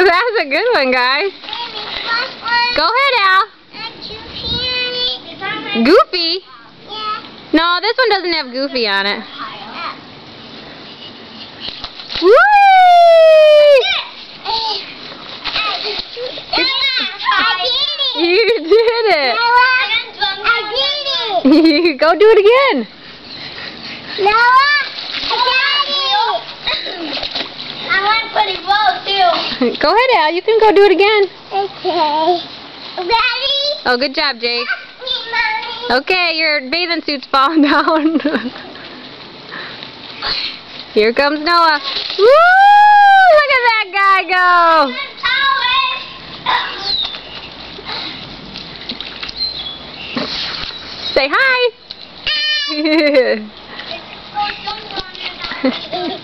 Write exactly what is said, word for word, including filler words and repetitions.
That's a good one, guys. Go ahead, Al. Goofy? Yeah. No, this one doesn't have Goofy on it. Whee! You did it. I did it. Go do it again. Noah, I got it. I want to put it both too. Go ahead, Al. You can go do it again. Okay. Ready? Oh, good job, Jake. Me, Mommy. Okay, your bathing suit's falling down. Here comes Noah. Woo! Look at that guy go. Say hi.